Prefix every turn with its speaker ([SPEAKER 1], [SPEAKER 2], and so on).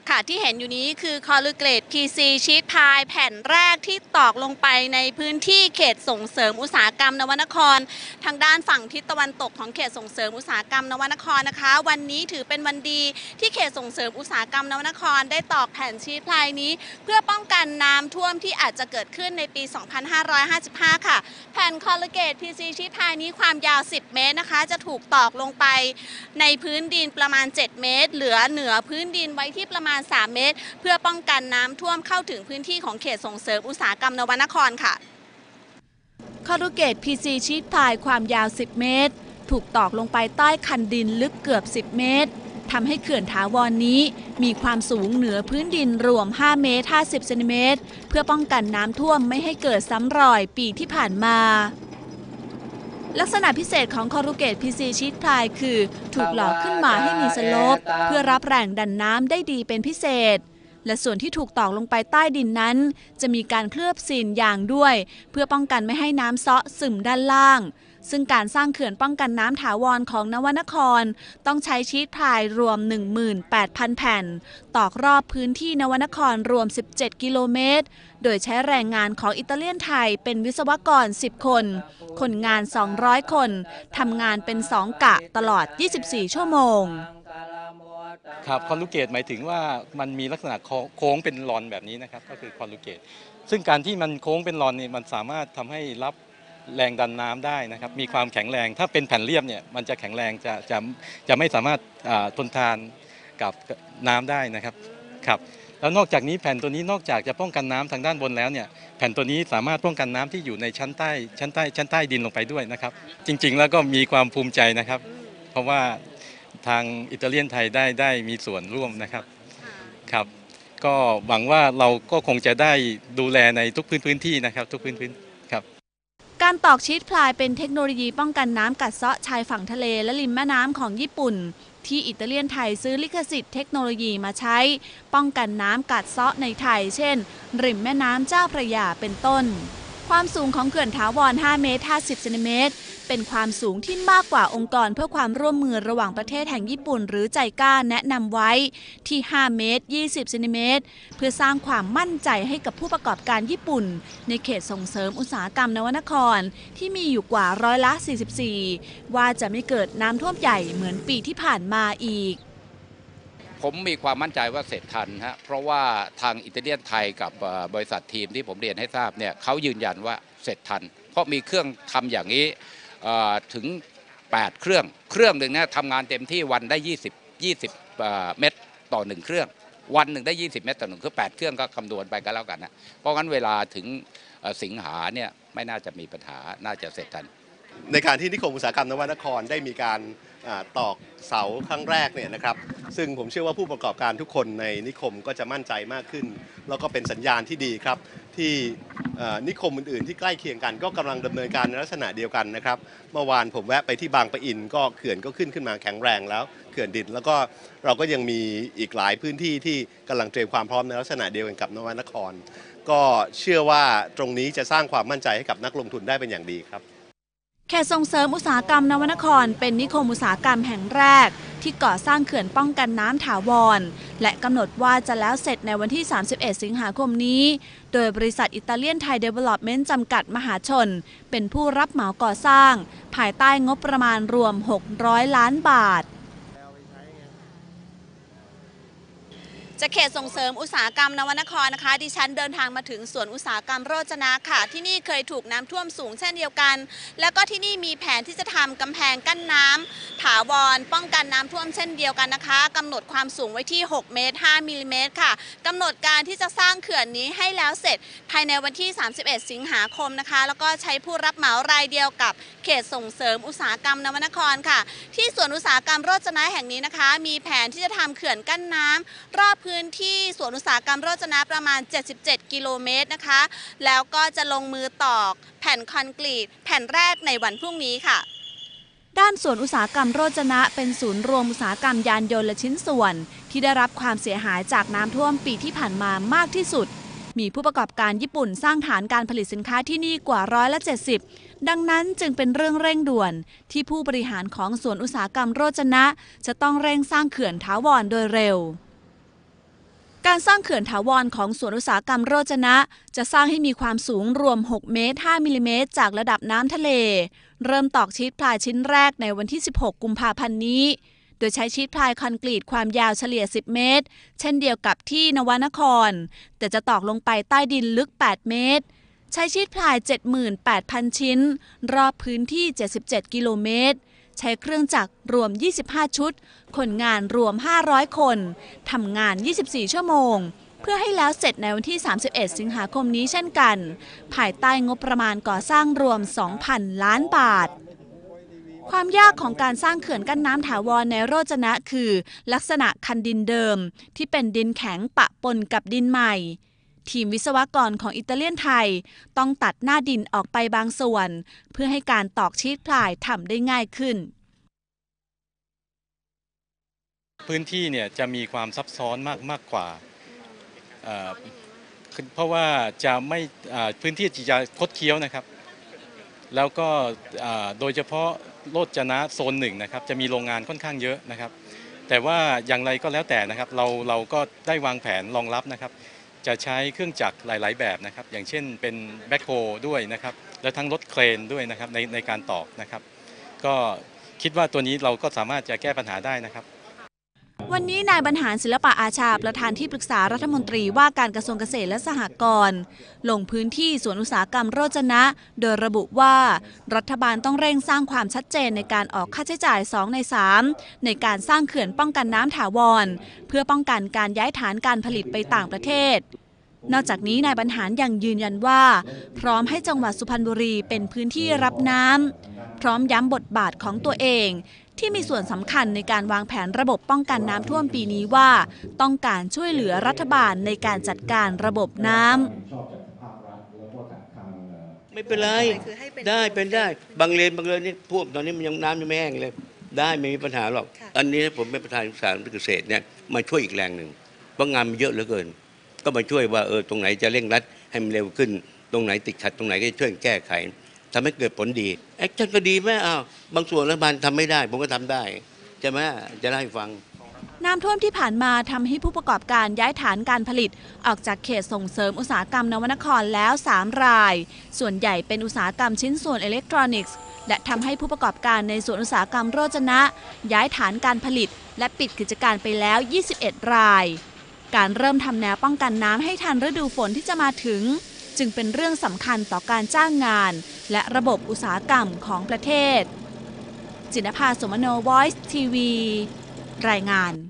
[SPEAKER 1] ค่ะที่เห็นอยู่นี้คือคอลูเกต PC ชีทพายแผ่นแรกที่ตอกลงไปในพื้นที่เขตส่งเสริมอุตสาหกรรมนวนครทางด้านฝั่งทิศตะวันตกของเขตส่งเสริมอุตสาหกรรมนวนครนะคะวันนี้ถือเป็นวันดีที่เขตส่งเสริมอุตสาหกรรมนวนครได้ตอกแผ่นชีทพายนี้เพื่อป้องกันน้ำท่วมที่อาจจะเกิดขึ้นในปี 2555 ค่ะแผ่นคอลูเกต PC ชีทพายนี้ความยาว 10 เมตรนะคะจะถูกตอกลงไปในพื้นดินประมาณ 7 เมตรเหนือพื้นดินไว้ที่ประมาณ 3 เมตรเพื่อป้องกันน้ำท่วมเข้าถึงพื้นที่ของเขตส่งเสริมอุตสาหกรรมนวนครค่ะคอรูเกต PC ชีทพายความยาว 10 เมตรถูกตอกลงไปใต้คันดินลึกเกือบ 10 เมตรทำให้เขื่อนถาวรนี้มีความสูงเหนือพื้นดินรวม 5 เมตร 50 เซนติเมตรเพื่อป้องกันน้ำท่วมไม่ให้เกิดซ้ำรอยปีที่ผ่านมาลักษณะพิเศษของคอรูเกต PC ชีทพายคือถูกหล่อขึ้นมาให้มีสโลปเพื่อรับแรงดันน้ำได้ดีเป็นพิเศษและส่วนที่ถูกตอกลงไปใต้ดินนั้นจะมีการเคลือบซีนยางด้วยเพื่อป้องกันไม่ให้น้ำเซาะซึมด้านล่างซึ่งการสร้างเขื่อนป้องกันน้ำถาวรของนวนครต้องใช้ชีทพายรวม 18,000 แผ่นตอกรอบพื้นที่นวนครรวม 17 กิโลเมตรโดยใช้แรงงานของอิตาเลียนไทยเป็นวิศวกร 10 คนงาน 200 คนทำงานเป็น 2 กะตลอด 24 ชั่วโมง
[SPEAKER 2] ครับคอนลูเกตหมายถึงว่ามันมีลักษณะโค้งเป็นลอนแบบนี้นะครับก็คือคอนลูเกตซึ่งการที่มันโค้งเป็นลอนเนี่ยมันสามารถทำให้รับแรงดันน้ำได้นะครับมีความแข็งแรงถ้าเป็นแผ่นเรียบเนี่ยมันจะแข็งแรงจะไม่สามารถทนทานกับน้ำได้นะครับแล้วนอกจากนี้แผ่นตัวนี้นอกจากจะป้องกันน้ำทางด้านบนแล้วเนี่ยแผ่นตัวนี้สามารถป้องกันน้ำที่อยู่ในชั้นใต้ดินลงไปด้วยนะครับจริงๆแล้วก็มีความภูมิใจนะครับเพราะว่าทางอิตาเลียนไทยได้มีส่วนร่วมนะครับก็หวังว่าเราก็คงจะได้ดูแลในทุกพื้นที่นะครับทุกพื้นครับ
[SPEAKER 1] การตอกชีทพลายเป็นเทคโนโลยีป้องกันน้ำกัดเซาะชายฝั่งทะเลและริมแม่น้ำของญี่ปุ่นที่อิตาเลียนไทยซื้อลิขสิทธิ์เทคโนโลยีมาใช้ป้องกันน้ำกัดเซาะในไทยเช่นริมแม่น้ำเจ้าพระยาเป็นต้นความสูงของเขื่อนถาวร 5 เมตร 50 เซนติเมตรเป็นความสูงที่มากกว่าองค์กรเพื่อความร่วมมือระหว่างประเทศแห่งญี่ปุ่นหรือไจก้าแนะนำไว้ที่ 5 เมตร 20 เซนติเมตรเพื่อสร้างความมั่นใจให้กับผู้ประกอบการญี่ปุ่นในเขตส่งเสริมอุตสาหกรรมนวนครที่มีอยู่กว่า44%ว่าจะไม่เกิดน้ำท่วมใหญ่เหมือนปีที่ผ่านมาอีก
[SPEAKER 3] ผมมีความมั่นใจว่าเสร็จทันฮะเพราะว่าทางอิตาเลียนไทยกับบริษัททีมที่ผมเรียนให้ทราบเนี่ยเขายืนยันว่าเสร็จทันเพราะมีเครื่องทำอย่างนี้ถึง8เครื่องหนึ่งนะทำงานเต็มที่วันได้20เม็ดต่อ1เครื่องวันหนึ่งได้20เม็ดต่อ1คือ8เครื่องก็คำนวณไปกันแล้วกันนะเพราะงั้นเวลาถึงสิงหาเนี่ยไม่น่าจะมีปัญหาน่าจะเสร็จทัน
[SPEAKER 4] ในการที่นิคมอุตสาหกรรมนวนครได้มีการตอกเสาครั้งแรกเนี่ยนะครับซึ่งผมเชื่อว่าผู้ประกอบการทุกคนในนิคมก็จะมั่นใจมากขึ้นแล้วก็เป็นสัญญาณที่ดีครับที่นิคมอื่นๆที่ใกล้เคียงกันก็กำลังดำเนินการในลักษณะเดียวกันนะครับเมื่อวานผมแวะไปที่บางปะอินก็เขื่อนก็ขึ้นมาแข็งแรงแล้วเขื่อนดินแล้วก็เราก็ยังมีอีกหลายพื้นที่ที่กำลังเตรียมความพร้อมในลักษณะเดียวกันกับนวนครก็เชื่อว่าตรงนี้จะสร้างความมั่นใจให้กับนักลงทุนได้เป็นอย่างดีครับ
[SPEAKER 1] เขตส่งเสริมอุตสาหกรรมนวนครเป็นนิคมอุตสาหกรรมแห่งแรกที่ก่อสร้างเขื่อนป้องกันน้ำถาวรและกำหนดว่าจะแล้วเสร็จในวันที่ 31 สิงหาคมนี้โดยบริษัทอิตาเลียนไทยเดเวล็อปเมนต์จำกัดมหาชนเป็นผู้รับเหมาก่อสร้างภายใต้งบประมาณรวม600 ล้านบาทจากเขตส่งเสริมอุตสาหกรรมนวนครนะคะดิฉันเดินทางมาถึงสวนอุตสาหกรรมโรจนะค่ะที่นี่เคยถูกน้ำท่วมสูงเช่นเดียวกันแล้วก็ที่นี่มีแผนที่จะทำกำแพงกั้นน้ำถาวรป้องกันน้ำท่วมเช่นเดียวกันนะคะกำหนดความสูงไว้ที่6เมตร5มิลลิเมตรค่ะกำหนดการที่จะสร้างเขื่อนนี้ให้แล้วเสร็จภายในวันที่31สิงหาคมนะคะแล้วก็ใช้ผู้รับเหมารายเดียวกับเขตส่งเสริมอุตสาหกรรมนวนครค่ะที่สวนอุตสาหกรรมโรจนะแห่งนี้นะคะมีแผนที่จะทำเขื่อนกั้นน้ำรอบพื้นที่สวนอุตสาหกรรมโรจนะประมาณ77กิโลเมตรนะคะแล้วก็จะลงมือตอกแผ่นคอนกรีตแผ่นแรกในวันพรุ่งนี้ค่ะด้านสวนอุตสาหกรรมโรจนะเป็นศูนย์รวมอุตสาหกรรมยานยนต์และชิ้นส่วนที่ได้รับความเสียหายจากน้ำท่วมปีที่ผ่านมามากที่สุดมีผู้ประกอบการญี่ปุ่นสร้างฐานการผลิตสินค้าที่นี่กว่า70%ดังนั้นจึงเป็นเรื่องเร่งด่วนที่ผู้บริหารของสวนอุตสาหกรรมโรจนะจะต้องเร่งสร้างเขื่อนถาวรโดยเร็วการสร้างเขื่อนถาวรของสวนอุตสาหกรรมโรจนะจะสร้างให้มีความสูงรวม 6 เมตร 5 มิลลิเมตรจากระดับน้ำทะเลเริ่มตอกชีทพลายชิ้นแรกในวันที่ 16 กุมภาพันธ์นี้โดยใช้ชีทพลายคอนกรีตความยาวเฉลี่ย 10 เมตร เช่นเดียวกับที่นวนครแต่จะตอกลงไปใต้ดินลึก 8 เมตร ใช้ชีทพลาย 78,000 ชิ้นรอบพื้นที่ 77 กิโลเมตรใช้เครื่องจักรรวม 25 ชุดคนงานรวม 500 คนทำงาน 24 ชั่วโมงเพื่อให้แล้วเสร็จในวันที่ 31 สิงหาคมนี้เช่นกันภายใต้งบประมาณก่อสร้างรวม 2,000 ล้านบาทความยากของการสร้างเขื่อนกั้นน้ำถาวรในโรจนะคือลักษณะคันดินเดิมที่เป็นดินแข็งปะปนกับดินใหม่ทีมวิศวกรของอิตาเลียนไทยต้องตัดหน้าดินออกไปบางส่วนเพื่อให้การตอกชีทพลายทำได้ง่ายขึ้น
[SPEAKER 2] พื้นที่เนี่ยจะมีความซับซ้อนมากกว่าเพราะว่าจะไม่พื้นที่จะคดเคี้ยวนะครับแล้วก็โดยเฉพาะโรจนะโซนหนึ่งนะครับจะมีโรงงานค่อนข้างเยอะนะครับแต่ว่าอย่างไรก็แล้วแต่นะครับเราก็ได้วางแผนรองรับนะครับจะใช้เครื่องจักรหลายๆแบบนะครับอย่างเช่นเป็นแบ็คโฮด้วยนะครับแล้วทั้งรถเครนด้วยนะครับในการตอกนะครับก็คิดว่าตัวนี้เราก็สามารถจะแก้ปัญหาได้นะครับ
[SPEAKER 1] วันนี้นายบรรหารศิลปะอาชาประธานที่ปรึกษารัฐมนตรีว่าการกระทรวงเกษตรและสหกรณ์ลงพื้นที่สวนอุตสาหกรรมโรจนะโดยระบุว่ารัฐบาลต้องเร่งสร้างความชัดเจนในการออกค่าใช้จ่าย2 ใน 3ในการสร้างเขื่อนป้องกันน้ำถาวรเพื่อป้องกันการย้ายฐานการผลิตไปต่างประเทศนอกจากนี้นายบรรหารยังยืนยันว่าพร้อมให้จังหวัดสุพรรณบุรีเป็นพื้นที่รับน้ำพร้อมย้ำบทบาทของตัวเองที่มีส่วนสำคัญในการวางแผนระบบป้องกันน้ำท่วมปีนี้ว่าต้องการช่วยเหลือรัฐบาลในการจัดการระบบน้
[SPEAKER 5] ำไม่เป็นไรได้เป็นได้บางเลนนี่ท่วมตอนนี้มันยังน้ำยังไม่แห้งเลยได้ไม่มีปัญหาหรอกอันนี้ผมเป็นประธานศึกษาเกษตรเนี่ยมาช่วยอีกแรงหนึ่งเพราะงานมันเยอะเหลือเกินก็มาช่วยว่าตรงไหนจะเร่งรัดให้มันเร็วขึ้นตรงไหนติดขัดตรงไหนก็ช่วยแก้ไขทำให้เกิดผลดีแอคชั่นก็ดีไหมบางส่วนรัฐบาลทำไม่ได้ผมก็ทำได้ใช่ไหมจะได้ฟัง
[SPEAKER 1] น้ำท่วมที่ผ่านมาทำให้ผู้ประกอบการย้ายฐานการผลิตออกจากเขตส่งเสริมอุตสาหกรรมนวนครแล้ว3 รายส่วนใหญ่เป็นอุตสาหกรรมชิ้นส่วนอิเล็กทรอนิกส์และทำให้ผู้ประกอบการในส่วนอุตสาหกรรมโรจนะย้ายฐานการผลิตและปิดกิจการไปแล้ว21 รายการเริ่มทำแนวป้องกันน้ำให้ทันฤดูฝนที่จะมาถึงจึงเป็นเรื่องสำคัญต่อการจ้างงานและระบบอุตสาหกรรมของประเทศจินภา สมโน Voice TV รายงาน